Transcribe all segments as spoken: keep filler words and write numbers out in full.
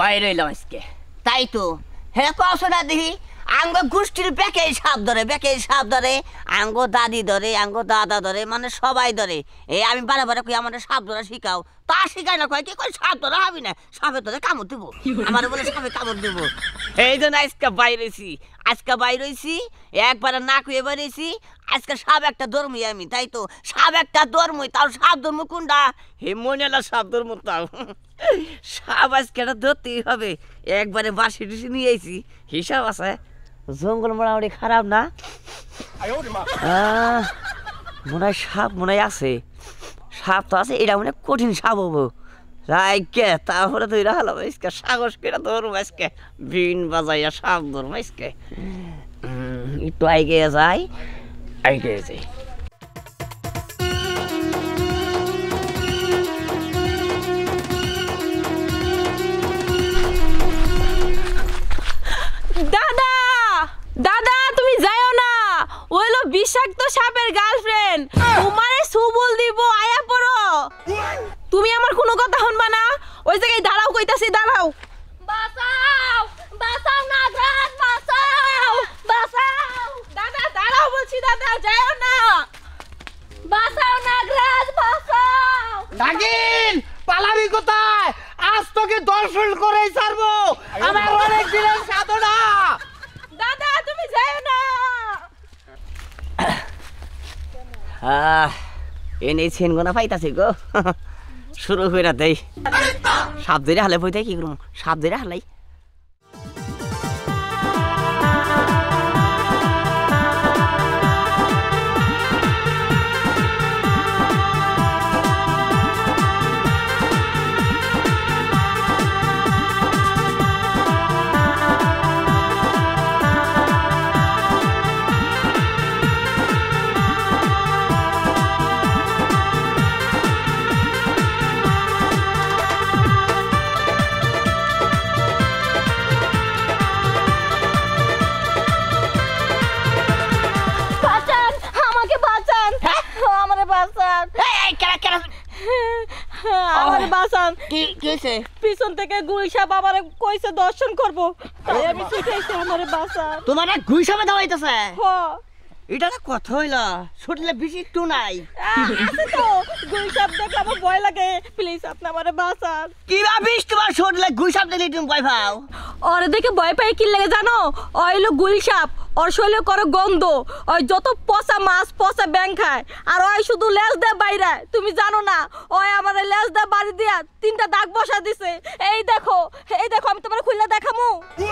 বাইরে এলাম আজকে তাই তো হ্যাঁ কসো না দেখি আঙ্গ গোষ্ঠীর বেকে সাপ ধরে বেকে সাপ ধরে আঙ্গ দাদি ধরে আঙ্গ দাদা ধরে মানে সবাই ধরে এই আমি বারে বারে কই আমার সাপ ধরা শিখাও তা শিখাই না কয় কি কই সাপ ধরা হবি না সাপে ধরে কামড় দিব আমার বলে সাপে কামড় দিব এই জন্য আজকে বাইরেছি আজকে বাইরেছি একবার না কইয়ে বাইরেছি আজকে সাপ একটা ধর্মই আমি তাই তো সাপ একটা ধর্মই তাও সাপ ধর্ম কোনটা হে মনেলা সাপ ধর্ম তাও সাপ আজকে এটা ধরতেই হবে একবারে বাসি টুসি নিয়ে আইছি হিসাব আছে জঙ্গল মোটামুটি খারাপ না মনে হয় সাপ মনে হয় আছে সাপ তো আছে এটা মনে কঠিন সাপ হবো রাইকে তারপরে তো এরা হলো আজকে সাহস করে ধরবো আজকে বিন বাজাইয়া সাপ ধরবো আজকে একটু আগে যাই আগে যাই দাদা দাদা তুমি যাও না ওইলো বিষাক্ত সাপের গার্লফ্রেন্ড তোমারে সুবল দিব আয়া পড়ো তুমি আমার কোনো কথা শুনবা না ওই জায়গায় দাঁড়াও কইতাছি দাঁড়াও বাঁচাও বাঁচাও নাগরাজ বাঁচাও বাঁচাও দাদা দাঁড়াও বলছি দাদা যাও না বাঁচাও নাগরাজ বাঁচাও নাগিন পালাবি কোথায় আজ তোকে দর্শন করেই ছাড়বো আমার অনেক দিনের সাধনা দাদা তুমি যাও না আহ এনে চেনগোনা পাইতাছি গো শুরু কইরা দেই সাপ ধরে হালে বইতে কি করুম সাপ ধরে হালাই পিছন থেকে গুইসা বাবারে কইছে দর্শন করব তাই আমি ছুটাইছি আমারে বাঁচান তোমারে গুইসাবে দাওয়াইতাছে হ এটা না কথা হইলা ছুটলে বেশি একটু নাই আছে তো গুইসাব দেখলে আমার ভয় লাগে প্লিজ আপনি আমারে বাঁচান কি ভাবিস তোমার ছুটলে গুইসাব দেখলে তুমি ভয় পাও ওরে দেখে ভয় পাই কি লাগে জানো ওইলো গুইসাপ ওর শৈলে করে গন্ধ ওই যত পচা মাছ পচা ব্যাং খায় আর ওই শুধু লেজ দেয় বাইরে তুমি জানো না ওই আমার লেজ দেয় বাড়ি দিয়া তিনটা দাগ বসা দিছে এই দেখো এই দেখো আমি তোমার খুললে দেখামু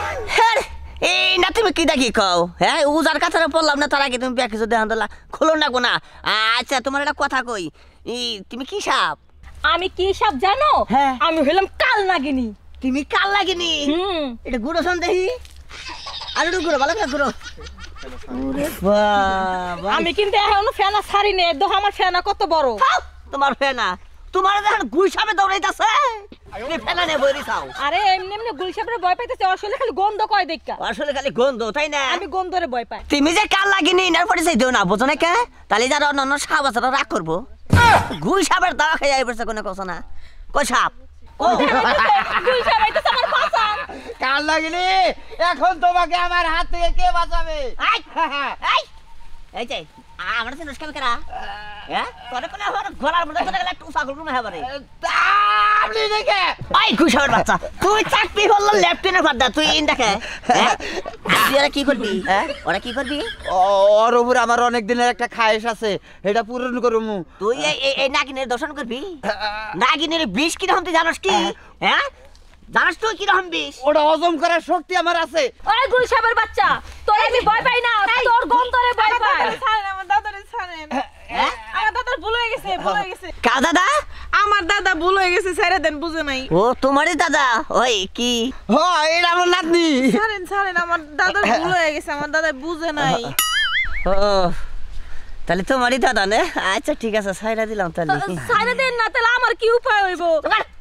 এই না তুমি কি দেখি কও হ্যাঁ উজার কাছারে পড়লাম না তার আগে তুমি ব্যাগ কিছু দেখান দিলা খোলো না গোনা আচ্ছা তোমার একটা কথা কই তুমি কি সাপ আমি কি সাপ জানো আমি হইলাম কাল নাগিনী তুমি কাল নাগিনী হুম এটা গুড়ো শোন দেখি আর একটু গুড়ো ভালো করে গুড়ো ওরে বাবা আমি কিন্তু এখনো ফেনা ছাড়ি নে দেখো আমার ফেনা কত বড় তোমার ফেনা তোমার দেখেন গুইসাবে দৌড়াইতাছে তুমি ফেনা নে বইরি খাও আরে এমনি এমনি গুইসাবে ভয় পাইতেছে আসলে খালি গন্ধ কয় দেখা আসলে খালি গন্ধ তাই না আমি গন্ধরে ভয় পাই তুমি যে কাল লাগিনি ইনার পরে চাই দিও না বুঝো না কে তাহলে যারা অন্য সাপ আছে রাগ করবো গুইসাবের দাওয়া খেয়ে যাই পড়ছে কোনো কথা না কই সাপ ও গুইসাব আইতাছে আমার বাঁচান কাল লাগিনি এখন তোমাকে আমার হাত থেকে কে বাঁচাবে আই আই এই যে আমার সে নস্কাম করা হ্যাঁ তোরে কোন আমার গলার মধ্যে চলে গেল একটু ছাগল রুমে হবারে আপনি দেখে আই গুইসাবের বাচ্চা তুই চাকরি হলো লেফটেন্যান্ট ফাদা তুই ইন দেখে হ্যাঁ তুই আর কি করবি হ্যাঁ ওরা কি করবি ওর উপর আমার অনেক দিনের একটা খায়েশ আছে এটা পূরণ করবো তুই এই এই নাগিনের দর্শন করবি নাগিনের বিষ কি রকম তুই জানোস কি হ্যাঁ জানাস তুই কি রকম বিষ ওটা হজম করার শক্তি আমার আছে ওই গুইসাবের বাচ্চা তোর আমি ভয় পাই না তোর গন্ধরে ভয় পাই ছাড়েন আমার দাদারে ছাড়েন হ্যাঁ আমার দাদার ভুল হয়ে গেছে ভুল হয়ে গেছে কা দাদা আমার দাদা ভুল হয়ে গেছে ছেড়ে দেন বুঝে নাই ও তোমারই দাদা ওই কি হ্যাঁ এটা আমার নাতনি ছাড়েন ছাড়েন আমার দাদার ভুল হয়ে গেছে আমার দাদা বুঝে নাই ও তাহলে তোমারই দাদা না আচ্ছা ঠিক আছে ছাইরা দিলাম তাহলে ছাইরা দেন না তাহলে আমার কি উপায় হইব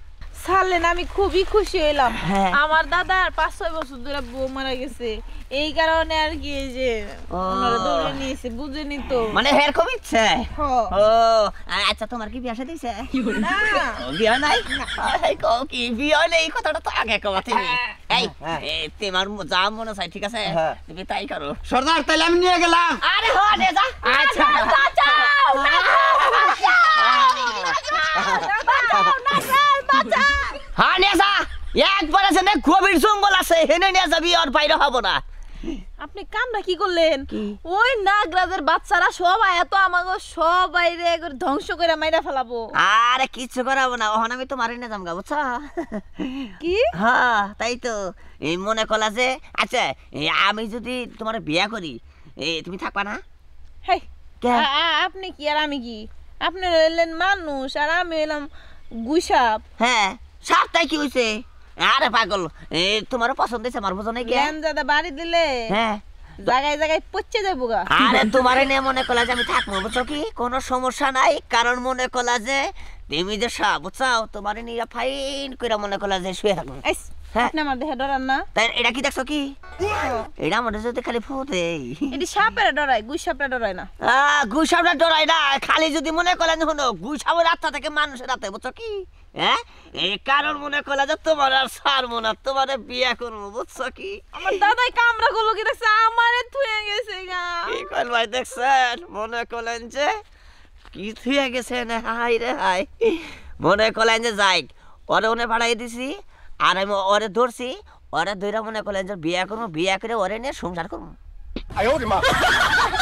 ছাড়লেন আমি খুবই খুশি হইলাম। হ্যাঁ। আমার দাদার পাঁচ ছয় বছর ধরে বউ মারা গেছে, এই কারণে আর কি এই যে ও। ওনারা দৌড়ে নিয়েছে, বুঝেনি তো। মানে হের খুব ইচ্ছে হ। ও আচ্ছা তোমার কি বিয়া শাদী হইছে না বিয়া নাই এই কও কি বিয়া নেই কথাটা তো আগে কও তুমি এই এ, তোমার যা মনে চাই ঠিক আছে হ্যাঁ। তুমি তাই করো সর্দার তাইলে আমি নিয়ে গেলাম। আরে হ নে যা আচ্ছা হ্যাঁ নে যা একবার আছে না গভীর জঙ্গল আছে হেনে নিয়ে যাবি আর বাইরে হব না আপনি কামটা কি করলেন? কি? ওই নাগরাজের বাচ্চারা সবাই এত আমাকে সবাই রে করে ধ্বংস করে মাইরা ফেলাবো। আরে কিচ্ছু করাবো না ওখানে আমি তোমার এনে যাম গা বুঝছো কি? হ্যাঁ তাই তো এই মনে করলা যে আচ্ছা এই আমি যদি তোমার বিয়া করি এই তুমি থাকবা না হেই, কে? আ- আ- আপনি কি আর আমি কি? আপনি হইলেন মানুষ আর আমি হইলাম গুইসাপ। হ্যাঁ সাতটাই কি হয়েছে আরে পাগল এ তোমারও পছন্দ হয়েছে আমার বোঝো নাই কে ল্যাংজাদা বাড়ি দিলে হ্যাঁ জায়গায় জায়গায় পচে যাবো গা। আরে তোমার নিয়ে মনে করলা যে আমি থাকবো বুঝছো কি কোনো সমস্যা নাই কারণ মনে করলা যে তুমি যে সা বুঝছাও তোমার নিয়ে ফাইন করে মনে করলা যে শুয়ে থাকবো আইস, হ্যাঁ। আপনি আমার দেহে ডরান না? তাই এটা কি দেখছো কি এটা আমাদের যদি খালি ফুটে এটি সাপের ডরায়, গুইসাপটা ডরায় না। আহ গুসাবটা ডরাই না খালি যদি মনে করলেন শোনো গুসাবো রাস্তা থেকে মানুষের রাতে বুঝছো কি হ্যাঁ এই কারণ মনে করলে যে তোমার আর ছাড়বো না তোমার বিয়ে করবো বুঝছো কি আমার দাদাই কামড়া গুলো কি দেখছে আমারে থুয়ে গেছে গা। কি কল ভাই দেখছেন মনে করলেন যে কি থুয়ে গেছেন হাই রে হাই মনে করলেন যে যাই ওরে ওনে ভাড়াই দিছি আর আমি ওরে ধরছি ওরে ধরে মনে করলেন যে বিয়ে করবো বিয়ে করে ওরে নিয়ে সংসার করবো